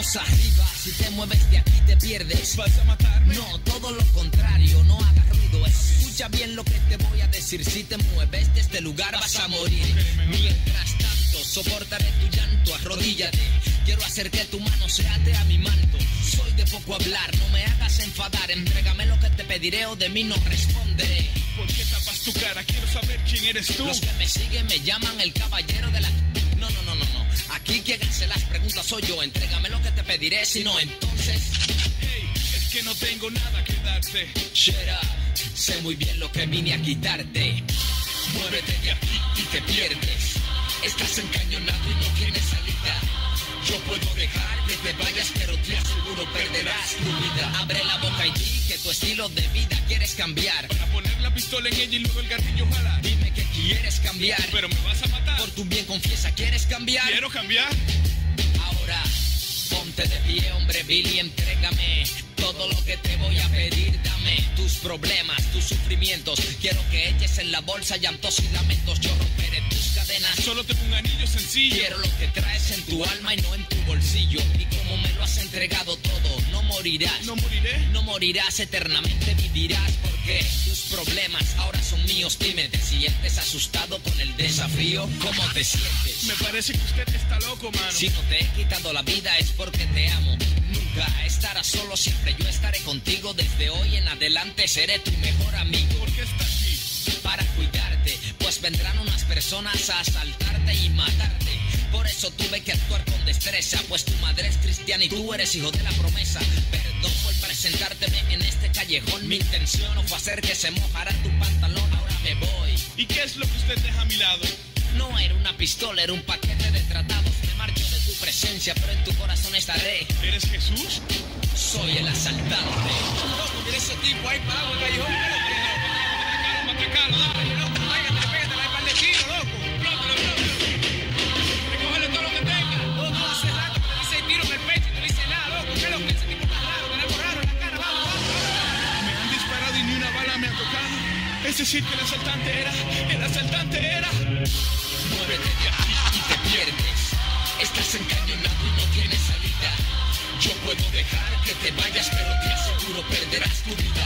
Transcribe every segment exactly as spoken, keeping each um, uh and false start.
Vamos arriba, si te mueves de aquí te pierdes. ¿Vas a matarme? No, todo lo contrario, no hagas ruido. Escucha bien lo que te voy a decir. Si te mueves de este lugar vas a morir. Mientras tanto, soportaré tu llanto, arrodíllate. Quiero hacer que tu mano se ate a mi manto. Soy de poco hablar, no me hagas enfadar. Entrégame lo que te pediré o de mí no responderé. ¿Por qué tapas tu cara? Quiero saber quién eres tú. Los que me siguen me llaman el caballero de la... No, no, no, no, no. Aquí quien hace las preguntas soy yo. Entrégame lo que te pediré, si no, entonces... Hey, es que no tengo nada que darte. Shut up, sé muy bien lo que vine a quitarte. Muévete de aquí y te pierdes. Estás encañonado y no tienes salida. Yo puedo dejar que te vayas, pero te aseguro perderás tu vida. Abre la boca y di que tu estilo de vida quieres cambiar. Para poner la pistola en ella y luego el gatillo jala. Dime que quieres cambiar. Pero me vas a matar. Por tu bien confiesa, ¿quieres cambiar? ¿Quiero cambiar? Ahora, ponte de pie, hombre Billy, entrégame todo lo que te voy a pedir. Dame tus problemas, tus sufrimientos. Quiero que eches en la bolsa llantos y lamentos. Yo romperé tus cadenas. Solo tengo un anillo sencillo. Quiero lo que traes en tu alma y no en tu bolsillo. Y como me lo has entregado todo, no morirás. ¿No moriré? No morirás, eternamente vivirás. Porque tus problemas ahora son míos. Dime, ¿te sientes asustado con el desafío? ¿Cómo te sientes? Me parece que usted está loco, mano. Si no te he quitado la vida es porque te amo. Nunca estarás solo, siempre yo estaré contigo. Desde hoy en adelante seré tu mejor amigo. ¿Por qué estás aquí? Para cuidarte, pues vendrán unas personas a asaltarte y matarte. Por eso tuve que actuar con destreza, pues tu madre es cristiana y tú eres hijo de la promesa. Perdón por presentárteme en este callejón. Mi intención no fue hacer que se mojara tu pantalón. Ahora me voy. ¿Y qué es lo que usted deja a mi lado? No era una pistola, era un paquete de tratados. Me marcho de tu presencia, pero en tu corazón estaré. ¿Eres Jesús? Soy el asaltante. Loco, mira ese tipo ahí parado en el callejón. Atacalo, atacalo, dale. Loco, págate, pégate, hay par de kilos, loco. Explótalo, explótalo. Recógele todo lo que tenga. No, no, hace rato que te dice tiro en el pecho y no dice nada, loco. ¿Qué es lo que ese tipo está raro? Tenemos raro en la cara, vamos, vamos, vamos. Me han disparado y ni una bala me ha tocado. Es decir, que el asaltante era, el asaltante era. Muévete de aquí y te pierdes. Estás encañonado y no tienes salida. Yo puedo dejar que te vayas, pero te aseguro perderás tu vida.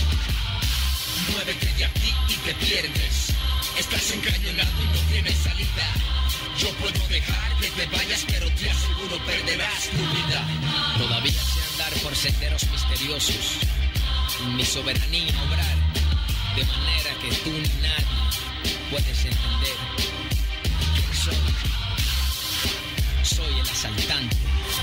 Muévete de aquí y te pierdes. Estás encañonado y no tienes salida. Yo puedo dejar que te vayas, pero te aseguro perderás tu vida. Todavía sé andar por senderos misteriosos. Mi soberanía obrar, de manera que tú ni nadie puedes entender quién soy. Soy el asaltante.